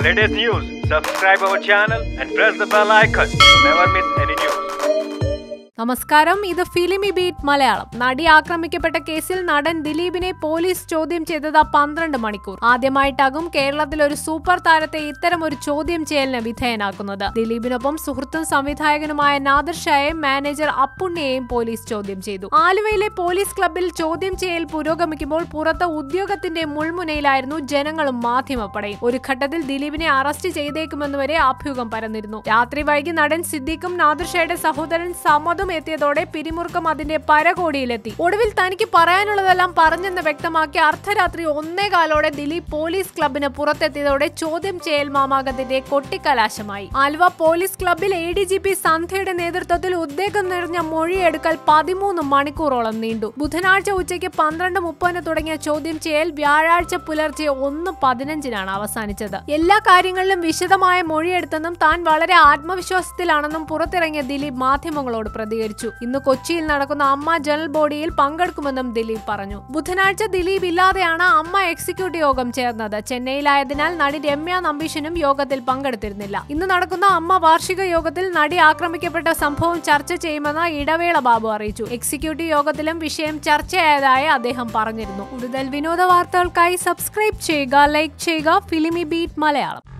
latest news, subscribe our channel and press the bell icon to never miss any news. നമസ്കാരം, ഇത് filmi beat Malayalam. നടി ആക്രമിക്കപ്പെട്ട കേസിൽ നടൻ ദിലീപിനെ പോലീസ് ചോദ്യം ചെയ്തത് 12 മണിക്കൂർ. ആദ്യമായിട്ടാകും കേരളത്തിൽ ഒരു സൂപ്പർ താരത്തെ ഇത്തരം ഒരു ചോദ്യം ചെയ്യലിന് വിധേയനാക്കുന്നത്. ദിലീപിനൊപ്പം സുഹൃത്തും സംവിധായകനുമായ നാദിർ ഷായെയും മാനേജർ അപ്പുണ്ണിയെയും പോലീസ് ചോദ്യം ചെയ്തു. ആലുവയിലെ പോലീസ് ക്ലബ്ബിൽ ചോദ്യം ചെയ്യൽ പുരോഗമിക്കുമ്പോൾ പുറത്ത് ഉദ്യോഗത്തിന്റെ മുൾമുനയിലായിരുന്നു ജനങ്ങളും മാധ്യമപ്പടയും. ഒരു ഘട്ടത്തിൽ ദിലീപിനെ അറസ്റ്റ് ചെയ്തേക്കുമെന്ന് വരെ അഭ്യൂഹം പരന്നിരുന്നു. രാത്രി വൈകി നടൻ സിദ്ദീഖും നാദിർ ഷായുടെ സഹോദരൻ സമദും എത്തിയതോടെ പിരിമുറുക്കം അതിന്റെ പരകോടിയിലെത്തി. ഒടുവിൽ തനിക്ക് പറയാനുള്ളതെല്ലാം പറഞ്ഞെന്ന് വ്യക്തമാക്കി അർദ്ധരാത്രി 1:15 ദിലീപ് പോലീസ് ക്ലബിന് പുറത്തെത്തിയതോടെ ചോദ്യം ചെയ്യൽ മാമാകത്തിന്റെ കൊട്ടിക്കലാശമായി. ആലുവ പോലീസ് ക്ലബിൽ ADGP സന്ധ്യയുടെ നേതൃത്വത്തിൽ ഉദ്വേഗം നിറഞ്ഞ മൊഴിയെടുക്കൽ 13 മണിക്കൂറോളം നീണ്ടു. ബുധനാഴ്ച ഉച്ചയ്ക്ക് 12:30 തുടങ്ങിയ ചോദ്യം ചെയ്യൽ വ്യാഴാഴ്ച പുലർച്ചെ 1:15 അവസാനിച്ചത്. എല്ലാ കാര്യങ്ങളിലും വിശദമായ മൊഴിയെടുത്തെന്നും താൻ വളരെ ആത്മവിശ്വാസത്തിലാണെന്നും പുറത്തിറങ്ങിയ ദിലീപ് മാധ്യമങ്ങളോട് പ്രതികരിച്ചു. ഇന്ന് കൊച്ചിയിൽ നടക്കുന്ന അമ്മ ജനറൽ ബോഡിയിൽ പങ്കെടുക്കുമെന്നും ദിലീപ് പറഞ്ഞു. ബുധനാഴ്ച ദിലീപ് ഇല്ലാതെയാണ് അമ്മ എക്സിക്യൂട്ടീവ് യോഗം ചേർന്നത്. ചെന്നൈയിലായതിനാൽ നടി രമ്യ നമ്പീശനും യോഗത്തിൽ പങ്കെടുത്തിരുന്നില്ല. ഇന്ന് നടക്കുന്ന അമ്മ വാർഷിക യോഗത്തിൽ നടി ആക്രമിക്കപ്പെട്ട സംഭവം ചർച്ച ചെയ്യുമെന്ന് ഇടവേള ബാബു അറിയിച്ചു. എക്സിക്യൂട്ടീവ് യോഗത്തിലും വിഷയം ചർച്ചയായതായി അദ്ദേഹം പറഞ്ഞിരുന്നു. കൂടുതൽ വിനോദ വാർത്തകൾക്കായി സബ്സ്ക്രൈബ് ചെയ്യുക, ലൈക്ക് ചെയ്യുക. Filmibeat Malayalam.